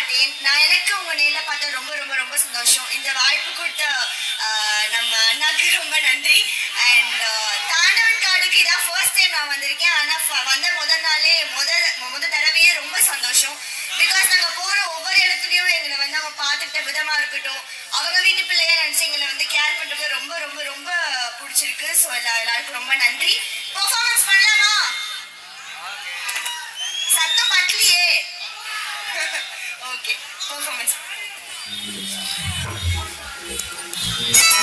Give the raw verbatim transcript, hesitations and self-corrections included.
மாட்டேன். நான் எனக்கு உங்க நேர்ல பார்த்தா ரொம்ப ரொம்ப ரொம்ப சந்தோஷம். இந்த வாய்ப்பு கொடுத்த நம்ம அண்ணாக்கு ரொம்ப நன்றி. அண்ட் தாண்டவன் காடுக்கு இதான் ஃபர்ஸ்ட் டைம் நான் வந்திருக்கேன். ஆனால் வந்த முதல் நாளே முத முத தடவையே ரொம்ப சந்தோஷம். பிகாஸ் நாங்கள் போகிற ஒவ்வொரு இடத்துலையும் எங்களை வந்து அவங்க பார்த்துக்கிட்ட விதமாக இருக்கட்டும், அவங்க வீட்டு பிள்ளைய நினச்சி எங்களை வந்து கேர் பண்ணுறது ரொம்ப ரொம்ப ரொம்ப பிடிச்சிருக்கு. ஸோ எல்லா எல்லாருக்கும் ரொம்ப நன்றி. பெர்ஃபார்மன்ஸ் பண்ணலாமா? சத்தம் பட்டலையே. Okay, performance.